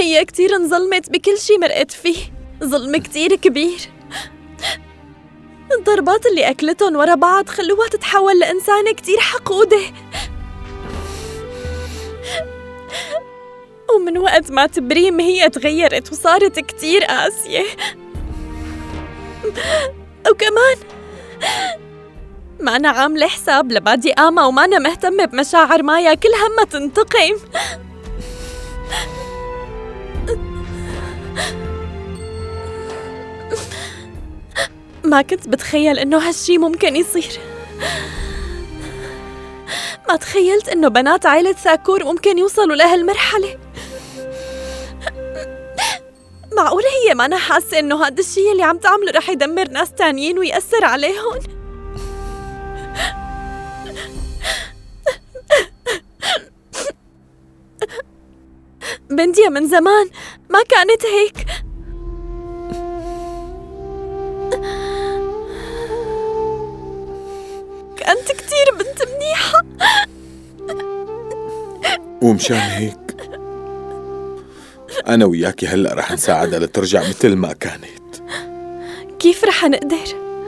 هي كتير انظلمت بكل شي مرقت فيه، ظلم كتير كبير. الضربات اللي أكلتن ورا بعض خلوها تتحول لإنسانة كتير حقودة، ومن وقت ما تبريم هي تغيرت وصارت كتير قاسية. وكمان مانا عاملة حساب لبادي آما، ومانا مهتمة بمشاعر مايا، كل همها تنتقم. ما كنت بتخيل إنه هالشي ممكن يصير. ما تخيلت إنه بنات عائلة ثاكور ممكن يوصلوا لهالمرحلة. معقولة هي مانا حاسة إنه هذا الشي اللي عم تعمله رح يدمر ناس تانيين ويأثر عليهم؟ بندية من زمان ما كانت هيك. كانت كتير بنت منيحة، ومشان هيك أنا وياكي هلأ رح نساعدها لترجع مثل ما كانت. كيف رح نقدر؟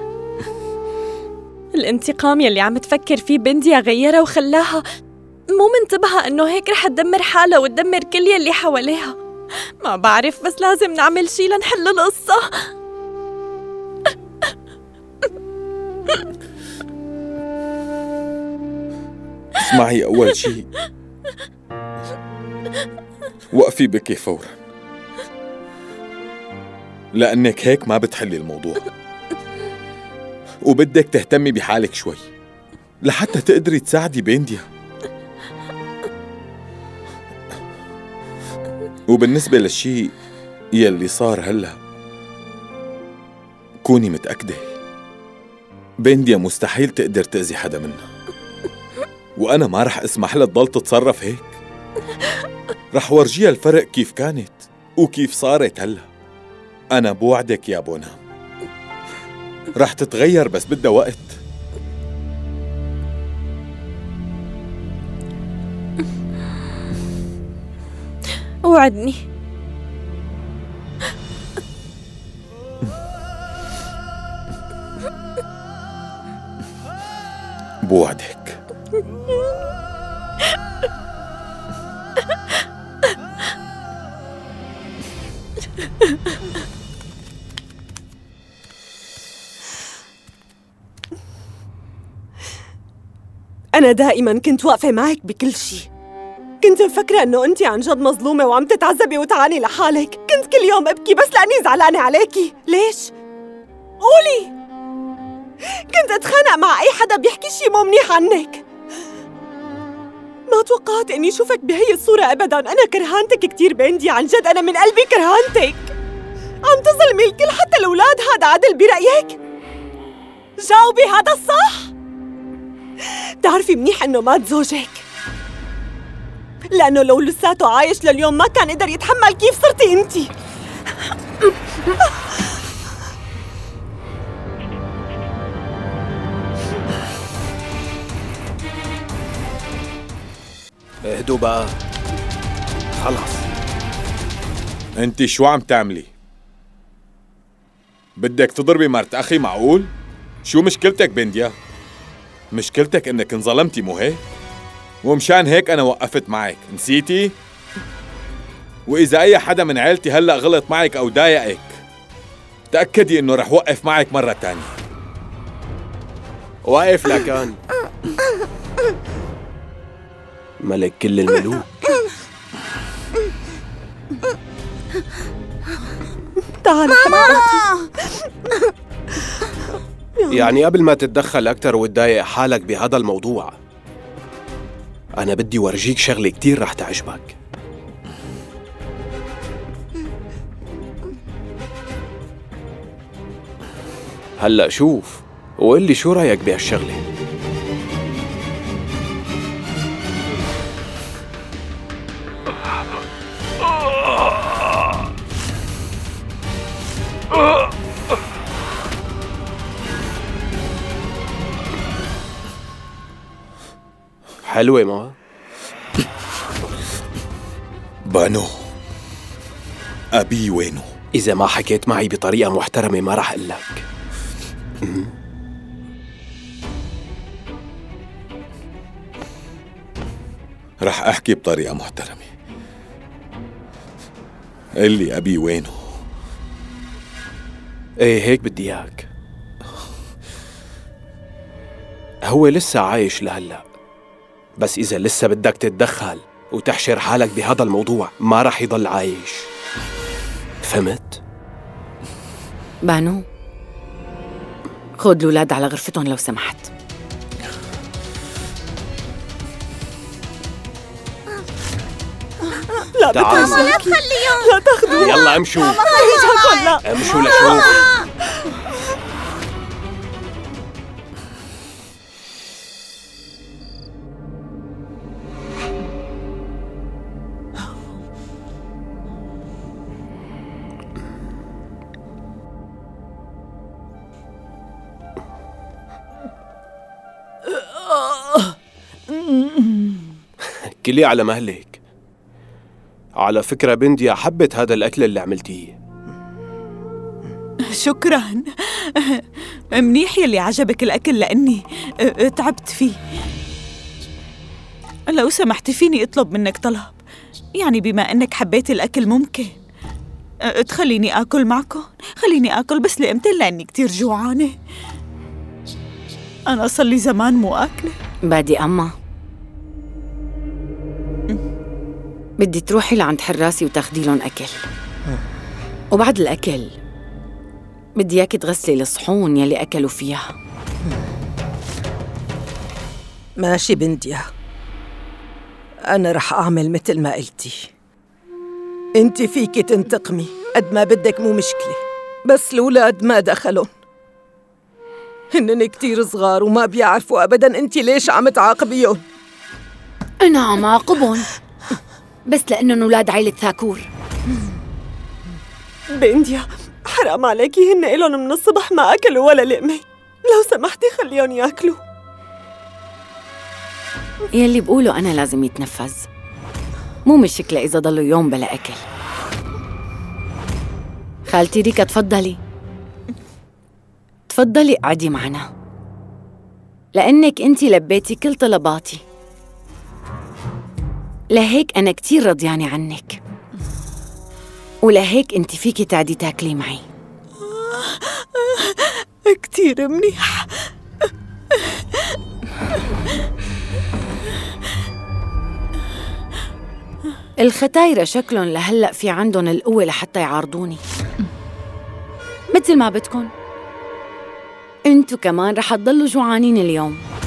الانتقام يلي عم تفكر فيه بندية غيرها وخلاها مو منتبهة إنه هيك رح تدمر حالها وتدمر كل يلي حواليها. ما بعرف، بس لازم نعمل شي لنحل القصة. اسمعي، أول شي وقفي بكي فورا، لأنك هيك ما بتحلي الموضوع، وبدك تهتمي بحالك شوي لحتى تقدري تساعدي بندية. وبالنسبة للشي يلي صار هلأ، كوني متأكدة بندية مستحيل تقدر تأذي حدا منها، وأنا ما رح أسمح لها تضل تتصرف هيك. رح ورجيها الفرق كيف كانت وكيف صارت هلأ. أنا بوعدك يا بونام رح تتغير، بس بدها وقت. وعدني. بوعدك. أنا دائماً كنت واقفة معك بكل شي. كنت مفكرة إنه أنتِ عن جد مظلومة وعم تتعذبي وتعاني لحالك. كنت كل يوم أبكي بس لأني زعلانة عليكي. ليش؟ قولي. كنت أتخانق مع أي حدا بيحكي شي مو منيح عنك. ما توقعت إني شوفك بهي الصورة أبداً. أنا كرهانتك كتير بندي، عن جد أنا من قلبي كرهانتك. عم تظلمي الكل حتى الأولاد. هذا عدل برأيك؟ جاوبي، هذا الصح؟ بتعرفي منيح إنه مات زوجك، لأنه لو لساته عايش لليوم ما كان قدر يتحمل كيف صرتي أنتِ. اهدوا بقى، خلص. انت شو عم تعملي؟ بدك تضربي مرت أخي؟ معقول؟ شو مشكلتك بندية؟ مشكلتك انك انظلمتي مو هيك؟ ومشان هيك انا وقفت معك، نسيتي؟ واذا اي حدا من عيلتي هلأ غلط معك او ضايقك، تأكدي انه رح وقف معك مرة تانية. واقف لكان ملك كل الملوك. تعال يعني قبل ما تتدخل أكتر وتضايق حالك بهذا الموضوع، أنا بدي ورجيك شغلة كتير رح تعجبك. هلأ شوف وقل لي شو رأيك بهالشغلة. حلوة ما؟ بانو، أبي وينه؟ إذا ما حكيت معي بطريقة محترمة ما رح أقول لك. رح أحكي بطريقة محترمة. قل لي أبي وينه؟ إيه هيك بدي إياك. هو لسه عايش لهلأ، بس إذا لسه بدك تتدخل وتحشر حالك بهذا الموضوع ما رح يضل عايش. فهمت؟ بانو، خد الولاد على غرفتهم لو سمحت. لا تعالوا. لا تخليهم، لا تاخذوا. يلا امشوا لا امشوا لشوف. كلي على مهلك. على فكرة بندية حبت هذا الأكل اللي عملتيه. شكراً. منيح يلي عجبك الأكل لأني تعبت فيه. لو سمحتي فيني أطلب منك طلب؟ يعني بما أنك حبيت الأكل ممكن تخليني آكل معكم؟ خليني آكل بس لإمتى لأني كتير جوعانة. أنا صار لي زمان مو آكلة. بادي أما، بدي تروحي لعند حراسي وتاخدي لهم أكل، وبعد الأكل بدي إياكي تغسلي الصحون يلي أكلوا فيها. ماشي بندية، أنا رح أعمل مثل ما قلتي. أنت فيكي تنتقمي قد ما بدك، مو مشكلة، بس الأولاد ما دخلون، هنن كتير صغار وما بيعرفوا أبداً أنت ليش عم تعاقبيهم. أنا عم أعاقبهم بس لأنهم أولاد عيلة ثاكور. بندية حرام عليكي، هن إلهم من الصبح ما أكلوا ولا لقمة، لو سمحتي خليهم ياكلوا. يلي بقوله أنا لازم يتنفذ، مو مشكلة إذا ضلوا يوم بلا أكل. خالتي ريكا تفضلي تفضلي قعدي معنا، لأنك أنتي لبيتي كل طلباتي، لهيك أنا كتير رضيانة عنك، ولهيك أنتي فيكي تعدي تاكلي معي. كتير منيح. الختايرة شكلهم لهلأ في عندهم القوة لحتى يعارضوني. مثل ما بدكن انتو كمان رح تضلوا جوعانين اليوم.